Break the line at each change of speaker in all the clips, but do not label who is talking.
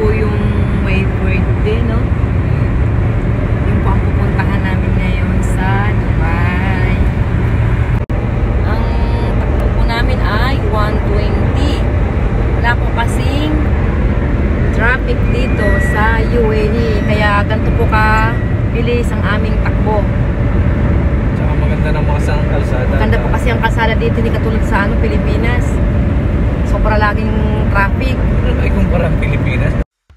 po yung may birthday, no? Yung po ang pupuntahan namin ngayon sa Dubai. Ang takbo po namin ay 120. Wala po kasing traffic dito sa UAE. Kaya ganito po ka-bilis ang aming takbo.
Tsaka maganda ng mga sang kalsada.
Maganda po kasi ang kalsada dito, hindi katulad sa Pilipinas. Sobra laging traffic.
Ay, kumpara ang Pilipinas.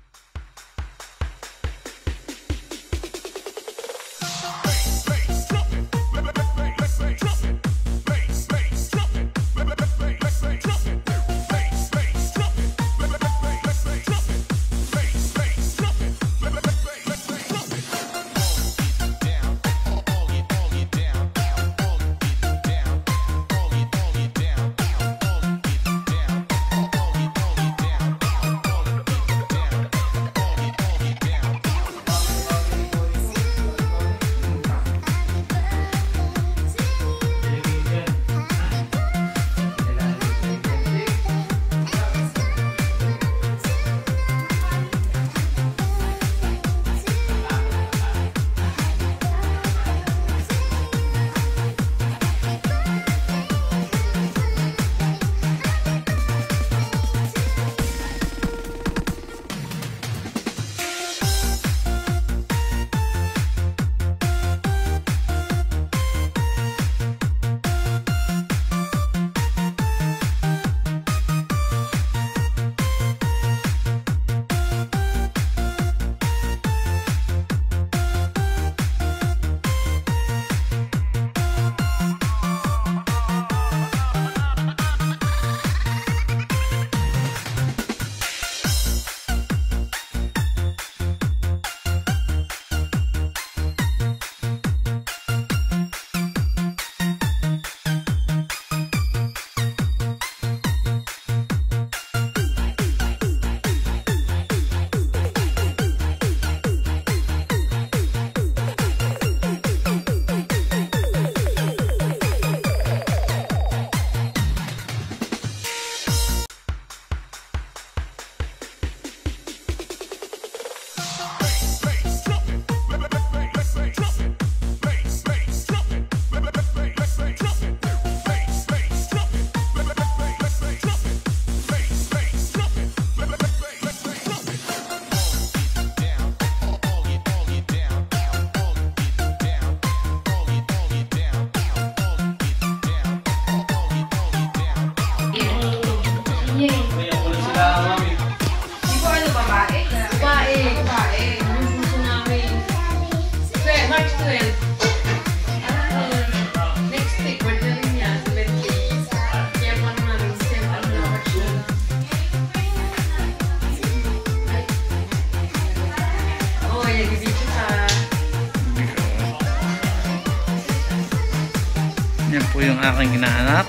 Yan po yung aking inaanak.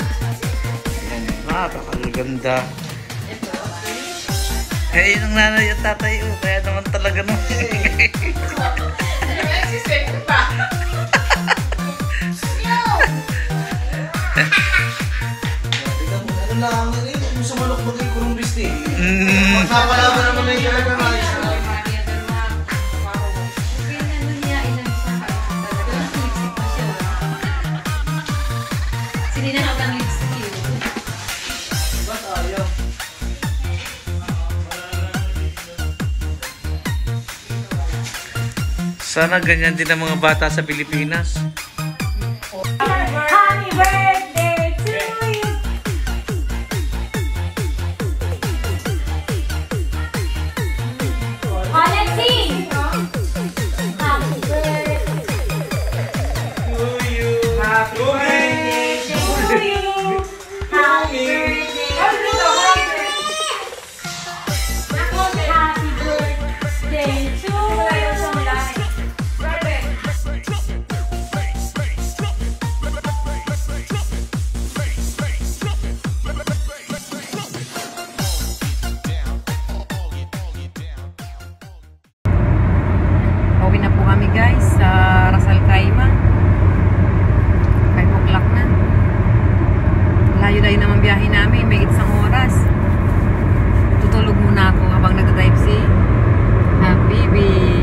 Ayan, napakaganda. Eh, yun ang nanay at tatay. Kaya naman talaga no.
Ano lang, yung sa manok bagay kurong bisti. Magkakalaban naman na yung talaga nga.
Sana ganyan din ang mga bata sa Pilipinas.
Happy birthday to you! Oh, let's sing! Happy birthday
To you.
Happy birthday to you! Happy birthday! Happy birthday to you!
Guys, sa Ras Al Khaimah 5 o'clock na. Layo-layo naman biyahe namin, may isang oras. Tutulog muna ako habang nagdadrive si Bibi.